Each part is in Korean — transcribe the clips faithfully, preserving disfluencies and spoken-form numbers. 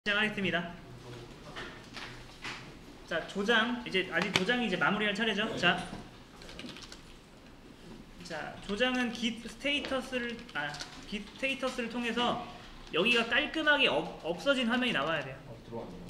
시작하겠습니다. 자, 조장 이제 아직 조장이 이제 마무리할 차례죠. 자, 자 조장은 git 스테이터스를 아 git 스테이터스를 통해서 여기가 깔끔하게 없, 없어진 화면이 나와야 돼요. 어, 들어왔네요.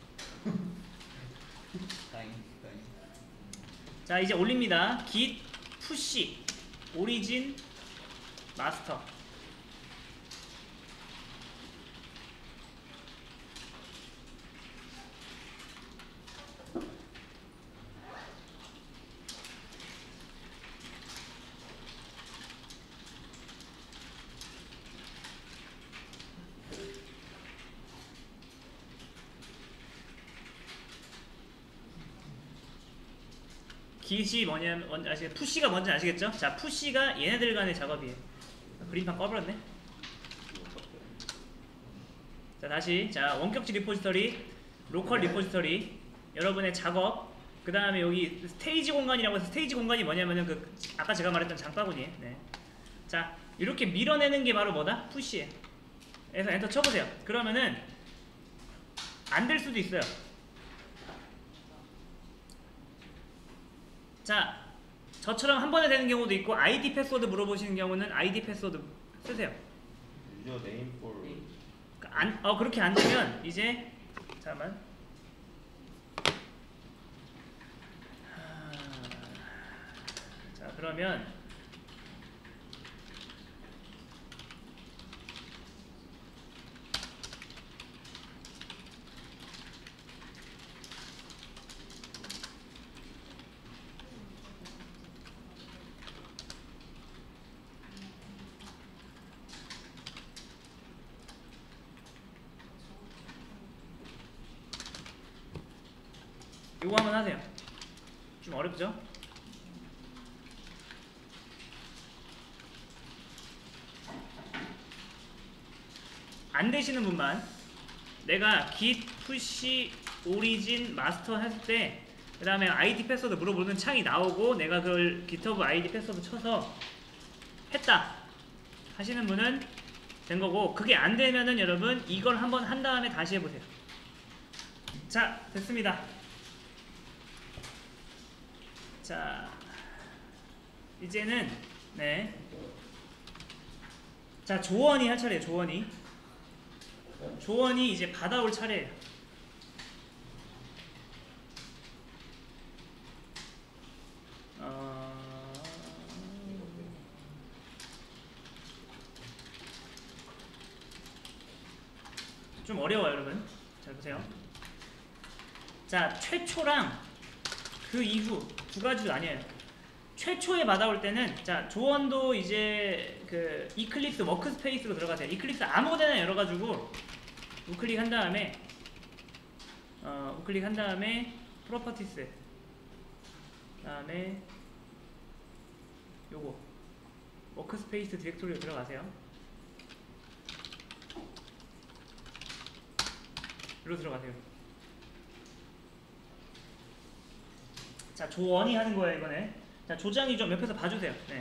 자, 이제 올립니다. git push origin master. git이 뭐냐면 뭔지 아시겠? 푸시가 뭔지 아시겠죠? 자, 푸시가 얘네들 간의 작업이에요. 그림판 꺼버렸네. 자, 다시 자 원격지 리포지터리, 로컬 리포지터리, 여러분의 작업, 그 다음에 여기 스테이지 공간이라고 해서 스테이지 공간이 뭐냐면은 그 아까 제가 말했던 장바구니에. 네. 자, 이렇게 밀어내는 게 바로 뭐다? 푸시예요. 그래서 엔터 쳐보세요. 그러면은 안 될 수도 있어요. 자, 저처럼 한 번에 되는 경우도 있고 아이디 패스워드 물어보시는 경우는 아이디 패스워드 쓰세요. 유저 네임 폴. 안, 어 그렇게 안 되면 이제 잠깐만. 하... 자, 그러면 요거 한번 하세요. 좀 어렵죠? 안 되시는 분만 내가 git push origin master 했을 때 그 다음에 아이디 패스워드 물어보는 창이 나오고 내가 그걸 github 아이디 패스워드 쳐서 했다 하시는 분은 된 거고, 그게 안 되면은 여러분 이걸 한번 한 다음에 다시 해보세요. 자, 됐습니다. 자, 이제는 네, 자 조원이 할 차례예요. 조원이 조원이 이제 받아올 차례예요. 어... 좀 어려워요, 여러분. 잘 보세요. 자, 최초랑 그 이후 두 가지도 아니에요. 최초에 받아올 때는 자 조원도 이제 그 이클립스 워크스페이스로 들어가세요. 이클립스 아무데나 열어가지고 우클릭 한 다음에 어 우클릭 한 다음에 프로퍼티스, 다음에 요거 워크스페이스 디렉토리로 들어가세요. 여기로 들어가세요. 자, 조원이 하는 거예요, 이번에. 자, 조장이 좀 옆에서 봐주세요. 네.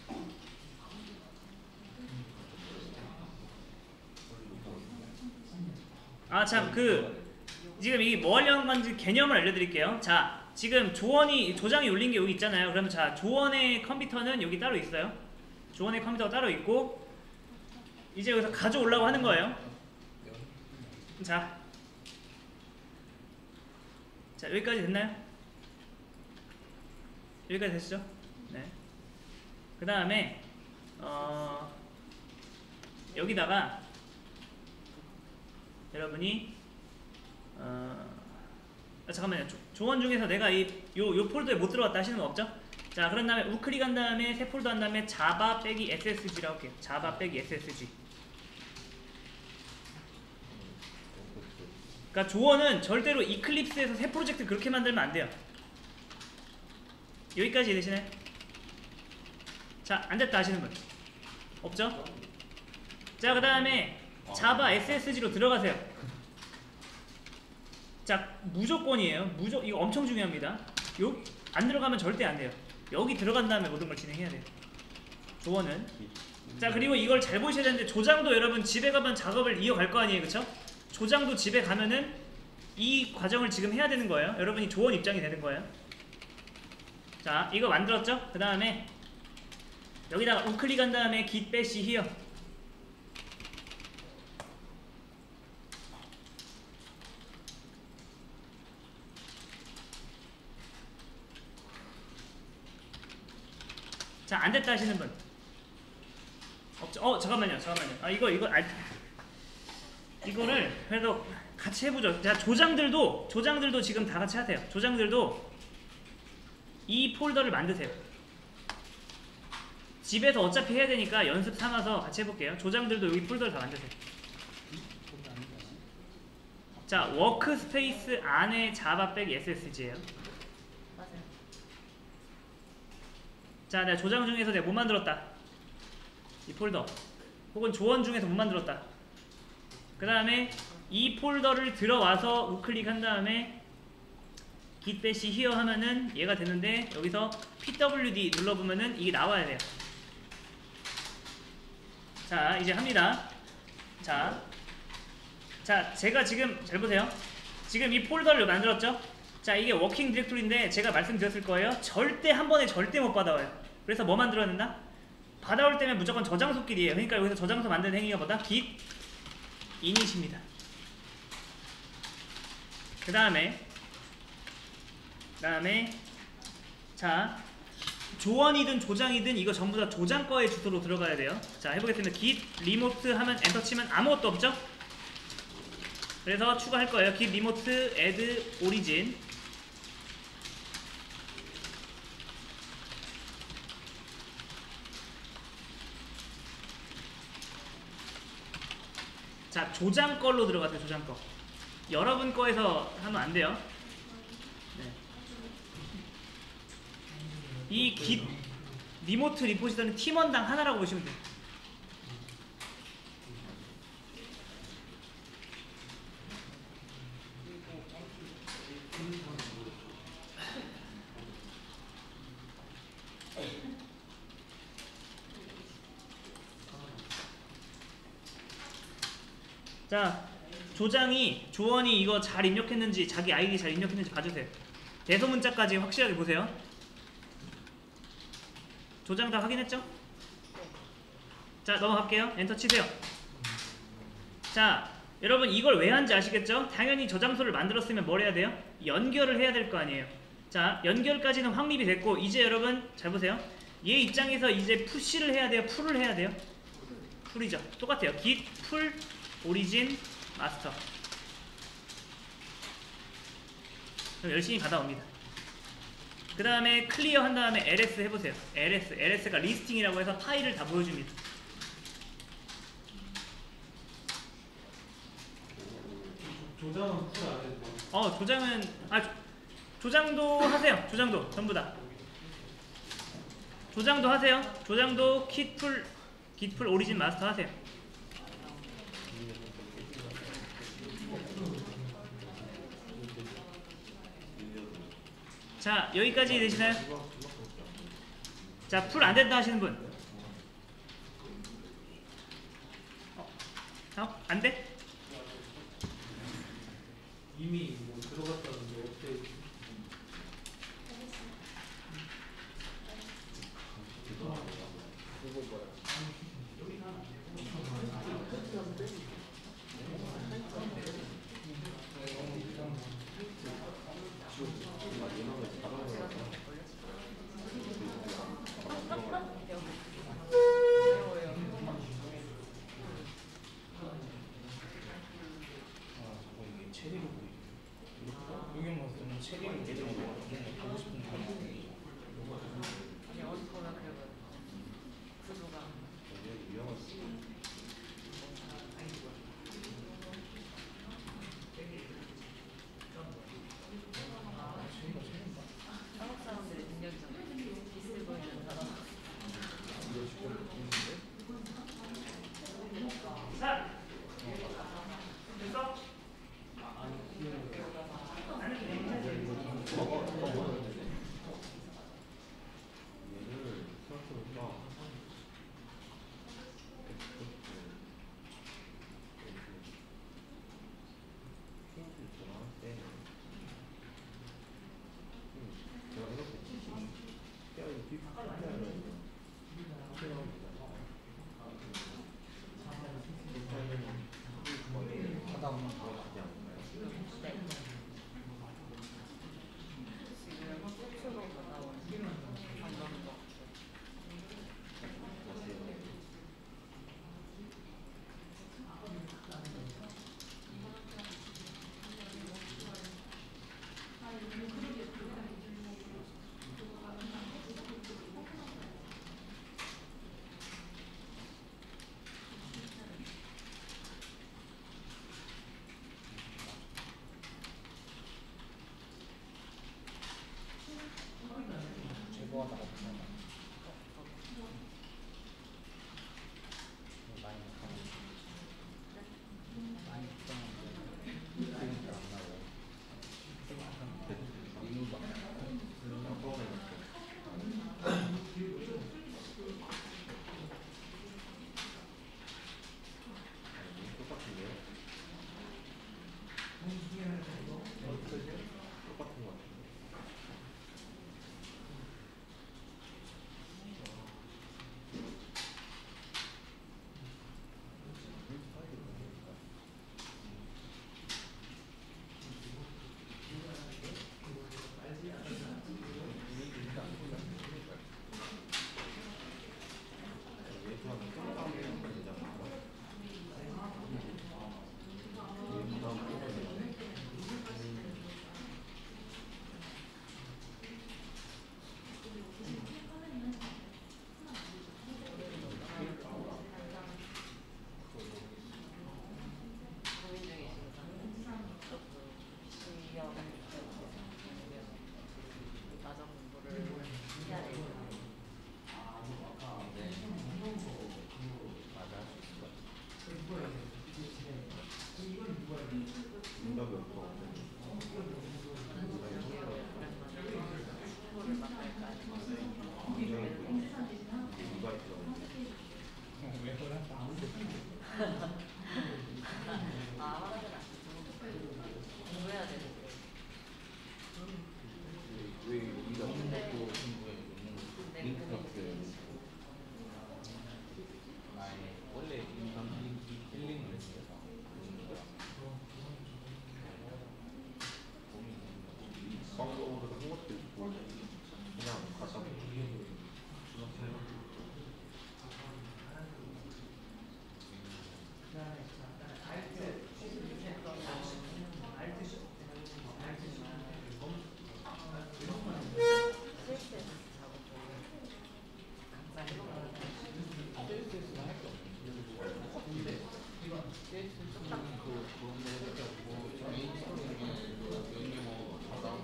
아, 참, 그, 지금 이게 뭐 하려는 건지 개념을 알려드릴게요. 자, 지금 조원이, 조장이 올린 게 여기 있잖아요. 그러면 자, 조원의 컴퓨터는 여기 따로 있어요. 조원의 컴퓨터가 따로 있고, 이제 여기서 가져오려고 하는 거예요. 자. 자, 여기까지 됐나요? 여기까지 됐죠? 네. 그 다음에 어 여기다가 여러분이 어 아, 잠깐만요. 조, 조원 중에서 내가 이 요 요 폴더에 못 들어갔다 하시는 거 없죠? 자, 그런 다음에 우클릭 한 다음에 새 폴더 한 다음에 자바 빼기 에스에스지라고 할게요. 자바 빼기 에스에스지. 그러니까 조원은 절대로 이클립스에서 새 프로젝트 그렇게 만들면 안 돼요. 여기까지 되시나요? 자, 안 됐다 하시는 분 없죠? 자, 그 다음에 자바 에스에스지로 들어가세요. 자, 무조건이에요. 무조 이거 엄청 중요합니다. 요 안 들어가면 절대 안 돼요. 여기 들어간 다음에 모든 걸 진행해야 돼요. 조원은. 자, 그리고 이걸 잘 보셔야 되는데 조장도 여러분 집에 가면 작업을 이어갈 거 아니에요, 그쵸? 조장도 집에 가면은 이 과정을 지금 해야 되는 거예요. 여러분이 조원 입장이 되는 거예요. 자, 이거 만들었죠? 그 다음에 여기다가 우클릭한 다음에 git bash here. 자, 안 됐다 하시는 분 없죠? 어, 잠깐만요, 잠깐만요. 아, 이거 이거 아, 이거를 그래도 같이 해보죠. 자, 조장들도 조장들도 지금 다 같이 하세요. 조장들도 이 폴더를 만드세요. 집에서 어차피 해야 되니까 연습 삼아서 같이 해볼게요. 조장들도 여기 폴더를 다 만드세요. 자, 워크스페이스 안에 자바백 에스에스지예요. 맞아요. 자, 내가 조장 중에서 내가 못 만들었다. 이 폴더. 혹은 조원 중에서 못 만들었다. 그 다음에 이 폴더를 들어와서 우클릭한 다음에 git bash here 하면은 얘가 되는데 여기서 피더블유디 눌러보면은 이게 나와야 돼요. 자, 이제 합니다. 자, 자, 제가 지금 잘 보세요. 지금 이 폴더를 만들었죠? 자, 이게 워킹 디렉토리인데 제가 말씀드렸을 거예요. 절대 한 번에 절대 못 받아와요. 그래서 뭐 만들어야 된다? 받아올 때면 무조건 저장소끼리예요. 그러니까 여기서 저장소 만드는 행위가 뭐다? git init입니다. 그 다음에 그 다음에 자, 조원이든 조장이든 이거 전부 다 조장 거의 주소로 들어가야 돼요. 자, 해보겠습니다. git remote 하면 엔터 치면 아무것도 없죠? 그래서 추가할 거예요. git remote add origin. 자, 조장 걸로 들어가세요. 조장 거. 여러분 거에서 하면 안 돼요. 네. 이 git 리모트 리포지터는 팀원당 하나라고 보시면 돼요. 자, 조장이 조원이 이거 잘 입력했는지 자기 아이디 잘 입력했는지 봐주세요. 대소문자까지 확실하게 보세요. 조장 다 확인했죠? 자, 넘어갈게요. 엔터 치세요. 자, 여러분 이걸 왜 하는지 아시겠죠? 당연히 저장소를 만들었으면 뭘 해야 돼요? 연결을 해야 될 거 아니에요. 자, 연결까지는 확립이 됐고 이제 여러분 잘 보세요. 얘 입장에서 이제 푸시를 해야 돼요? 풀을 해야 돼요? 풀이죠. 똑같아요. git 풀 origin master. 그럼 열심히 받아옵니다. 그 다음에 클리어 한 다음에 ls 해보세요. ls, ls가 리스팅이라고 해서 파일을 다 보여줍니다. 조장은 풀 안 해도 돼요? 어, 조장은 아 조, 조장도 하세요. 조장도 전부 다. 조장도 하세요. 조장도 git 풀 git 풀 origin master 하세요. 자, 여기까지 되시나요? 자, 풀 안 된다 하시는 분. 어? 어? 안 돼? 이미 뭐 들어갔다는데 업데이트 그거 뭐야? 자, 됐어? 얘를 생각해볼까? 지금 네. 지금 수초로 나온 방법인 것 같아요. 제거하다가 없잖아. 많이 못하는 많이 못하는데 그러니까 안 나와요. 이유가 똑같은데요? 똑같은 것 같은데. 고민 중이시구나. 시험 마저 공부를 해야 되니까. 맞아 할 수 있을 것 같아. 응답이 없어. 친구를 만날까 아니면 누가 있어? 왜 그래? 아 화장실 안 공부해야 되는데. 왜 우리가 공부도 공부에 있는 네, 링크 고민 같은 중이시고. 아예 원래 인간 힐링을 했어요. 보는 거랑 고민이 방송으로 한 것도 있고 그냥 가사 실수해서 작업을 각자 해보면 스트레스는 할게 없는데 스트레스는 그 그런 거 없고 메인 스토리는 여기 뭐 가다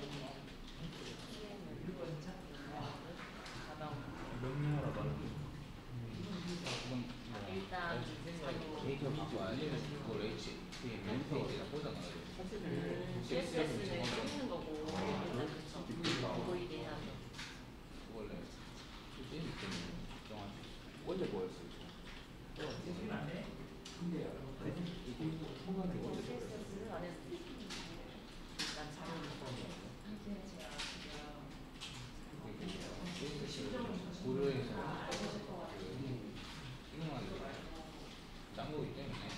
명령하라 말고 그건 뭐 일단 데이터 비교 알리는 그걸 H 그 멘트에다 꽂아놔요. 씨에스에스는 쓰는 거고 일단 그쵸. 보이게 해야죠. 원래 제일 때문에 정한 원래 뭐였어요? 씨에스에스는 안 해도 일단 자료는 고려해서 기능하는 짠 거기 때문에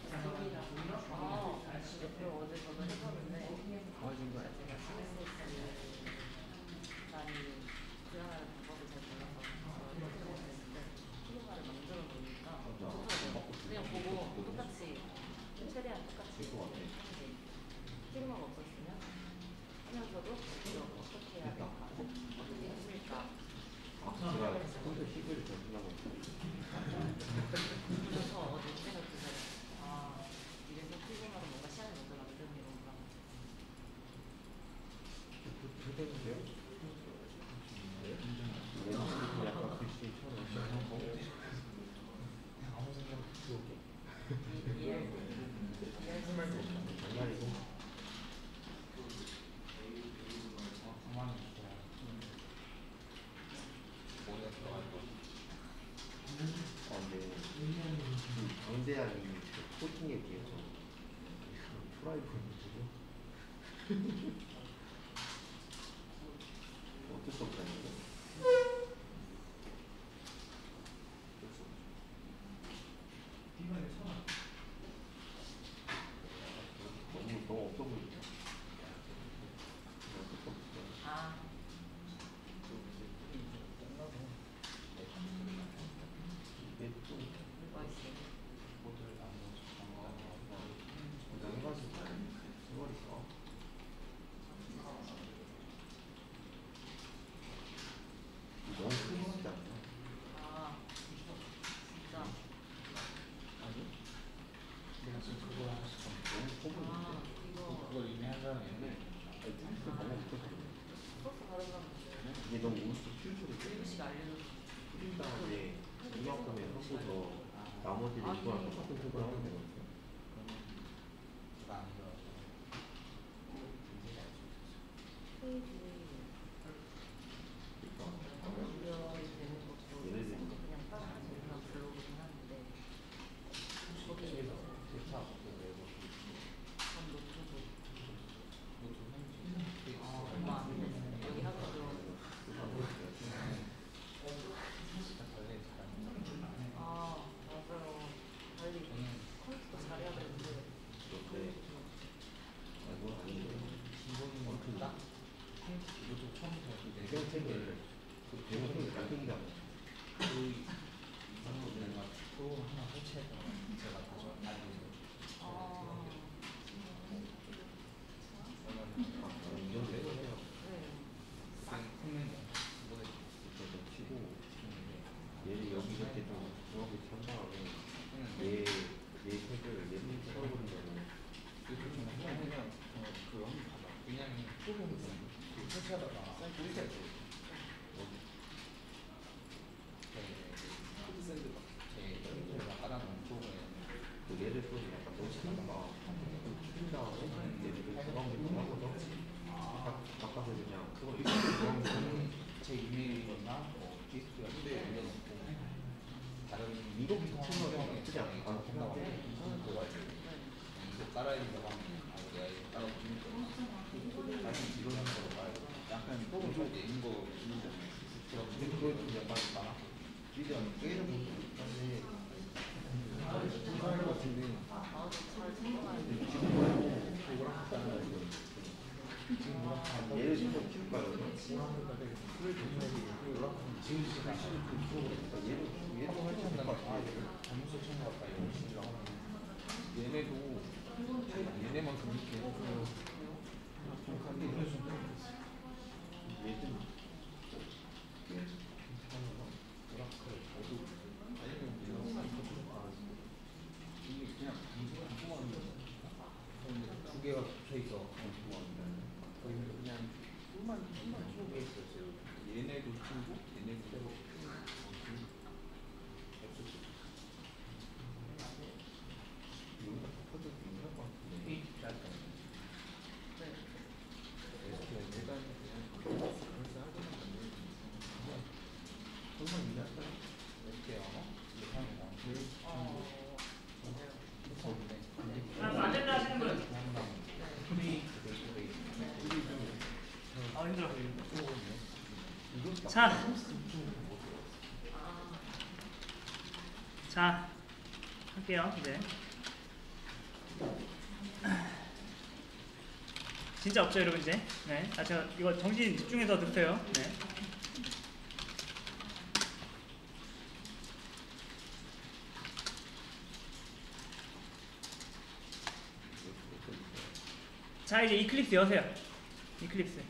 아, 옆으로 어제 저도 해봤는데 도와준 거야. 제가 씨에스에스를 많이 구현하는 방법을 잘 몰라서 해보지 못했는데 피그마를 만들어 놓으니까 좋더라고요. 그냥 보고 똑같이 최대한 똑같이 하게 피그마가 없었으면 하면서도 이거 어떻게 해야 될까 어떻게 했을까 제가 컴퓨터 시그를 잘 쓰려고 그래서 어제 생각 드네요. 아 이래서 피그마로 뭔가 시간을 먼저 만드는 게 뭔가 그대인데요? 네? 약간 글씨처럼 아무 생각 없이 오게. 이해할 장난이고 어, 가만히 있어. 머리가 들어갈 거. 아 근데 그 방대한 이 코팅에 비해서 프라이브는 뭐죠? 어쩔 수 없다니까. 너무 이게 너무 오른쪽 큐브를 일곱 시가 알려줘서 뿌린 다음에 이만큼에 하고서 나머지를 아, 이거랑 네. 똑같은 색으로 하면 되거든요. 제가 안 들어가서 페이지 그러니까 연결이 되는 것도 예를 들면 그냥 따라하는 그냥 블로그긴 하는데 거기 세차 그거 외고 전 노트북 노트 현지 아, 얼마 안 되네. 여기 학교 관리 잘하는 아 맞아요. 관리 저는 컴퓨터 잘해야 되는데 그런데 아 이건 아닌데 기본 노트 딱 노트 처음부터 이제 배경책을 그 배경책을 남긴다. 그 이상으로 내가 또 하나 설치해서 제가 다시 알려서 아 아, 이 정도 해서 해요. 네. 생명이 모델 그래서 치고 치는데 얘를 여기 이렇게 좀 중앙에 한 다음에 했는데 얘, 얘 색을 얘를 써버린다고. 그좀 하면 그 한번 봐봐. 왜냐면 조금 그 설치하다가 사이트 리셋 코드 샌드 제 연결을 깔아놓은 쪽에 그 얘를 또 약간 놓치다가 좀 튀긴 다음에 얘를 중앙에 좀 하고서 바- 바꿔서 그냥 그거 이렇게 중앙에 좀 제 이메일이나 뭐 디스크가 휴대에 올려놓고 다른 이거 붙이면 나쁘지 않아. 아, 한다고 생각해. 하면 그거 알죠. 이거 깔아야된다고 하면 아 내가 이거 깔아주는 거 다시 이런 식으로 말고 약간 조금 좀 내는 거 있는데 제가 근데 그걸 좀 약간 많아. 이제 깨져 보고 근데 이상할 것 같은데 아, 잘 생각나요. 지금 말고 그거랑 같다는 거. 지금 뭐라 하면 얘를 좀 키울까요? 풀을 조심해야 되고 지금 진짜 글씨를 좀 풀어버리니까 얘를 얘도 설치한다는 아 얘를 잘못 설치한 것 같다 이런 식으로 하면 얘네도 얘네만큼 이렇게 좀 하게 얘도 오라클 어두 아니면 이런 사이트도 이게 그냥 궁금한 거 두 개가 붙여 있어 거기는 그냥 뿔만 뿔만 키우고 있었어요. 얘네도 키우고 얘네도 키우고 여기다 퍼져도 괜찮을 것 같은데 페이지 짧다. 에스케이엘 대단히 그냥 그래서 하기는 건데 그냥 설마 이게 할까요? 에스케이엘 언어? 예상이다. 어, 거기네. 아, 아젠다 하시는 분. 프리 데이터베이스 아 힘들어. 이거 자, 자 할게요 이제. 진짜 없죠 여러분 이제. 네. 아 제가 이거 정신 집중해서 들으세요. 네. 자 이제 이클립스 여세요. 이클립스.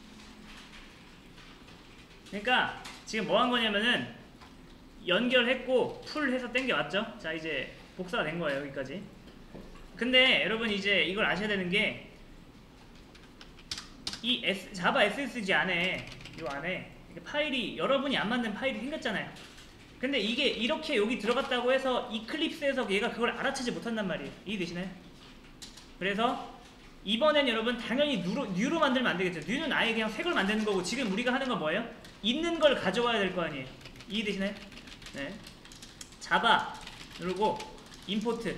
그러니까 지금 뭐 한 거냐면은 연결했고 풀해서 당겨왔죠. 자 이제 복사가 된 거예요 여기까지. 근데 여러분 이제 이걸 아셔야 되는 게 이 자바 에스에스지 안에 요 안에 이게 파일이 여러분이 안 만든 파일이 생겼잖아요. 근데 이게 이렇게 여기 들어갔다고 해서 이클립스에서 얘가 그걸 알아채지 못한단 말이에요. 이해되시나요? 그래서 이번엔 여러분 당연히 뉴로, 뉴로 만들면 안 되겠죠. 뉴는 아예 그냥 새 걸 만드는 거고 지금 우리가 하는 건 뭐예요? 있는 걸 가져와야 될 거 아니에요. 이해되시나요? 네. 자바 누르고 임포트.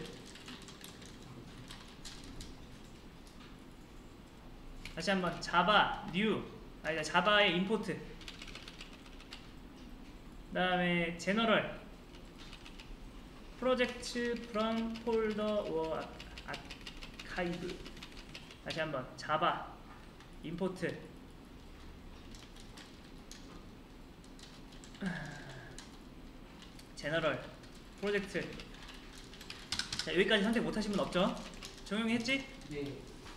다시 한번 자바 뉴 아니다 자바의 임포트. 그 다음에 제너럴 프로젝트 프롬 폴더 워 아카이브. 다시 한번 자바 임포트. 제너럴 프로젝트. 자 여기까지 선택 못하신 분 없죠? 정용이 했지? 네.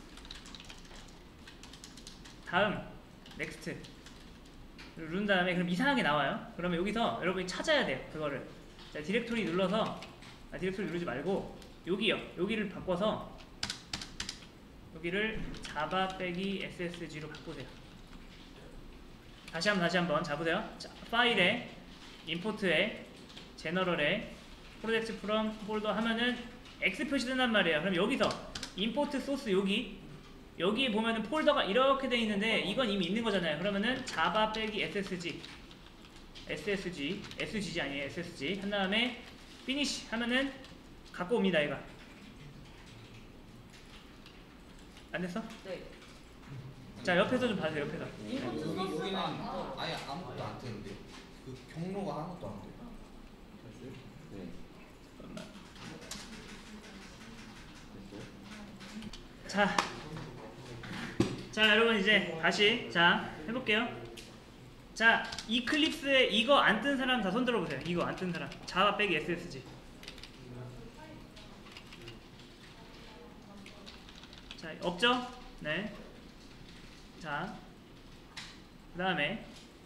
다음 넥스트 누른 다음에 그럼 이상하게 나와요. 그러면 여기서 여러분이 찾아야 돼요 그거를. 자 디렉토리 눌러서 아 디렉토리 누르지 말고 여기요 여기를 바꿔서 여기를 자바 빼기 에스에스지로 바꾸세요. 다시 한번 다시 한번 자 보세요. 자, 파일에 임포트에 제너럴에 프로젝트 프롬 폴더 하면은 X 표시된단 말이에요. 그럼 여기서 임포트 소스 여기 여기에 보면은 폴더가 이렇게 돼 있는데 이건 이미 있는 거잖아요. 그러면은 자바 빼기 ssg ssg sgg 아니에요. ssg 한 다음에 피니시 하면은 갖고 옵니다. 얘가 안 됐어? 네. 자 옆에서 좀 봐주세요. 옆에서 인포트 여기 소스가 여기는 어. 아예 아무것도 안 되는데 그 경로가 아무것도 안 돼. 네. 잠깐만. 됐어요? 자, 자 여러분 이제 다시 자 해볼게요. 자 이클립스에 이거 안 뜬 사람 다 손 들어보세요. 이거 안 뜬 사람 자바 빼기 ssg. 자 없죠? 네. 자 그 다음에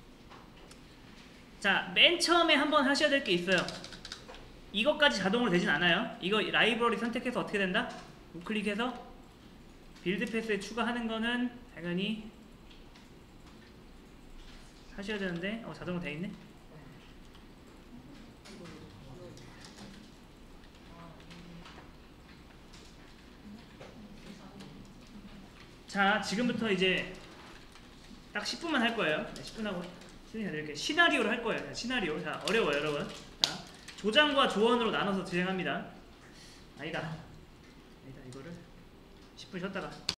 자 맨 처음에 한번 하셔야 될 게 있어요. 이것까지 자동으로 되진 않아요. 이거 라이브러리 선택해서 어떻게 된다? 우클릭해서 빌드 패스에 추가하는 거는 당연히 하셔야 되는데 어 자동으로 돼 있네. 자 지금부터 이제 딱 십 분만 할 거예요. 네, 십 분 하고 스크린 해드릴게요. 시나리오로 할 거예요. 자, 시나리오. 자 어려워요 여러분. 자 조장과 조언으로 나눠서 진행합니다. 아니다. 아니다 이거를 십 분 쉬었다가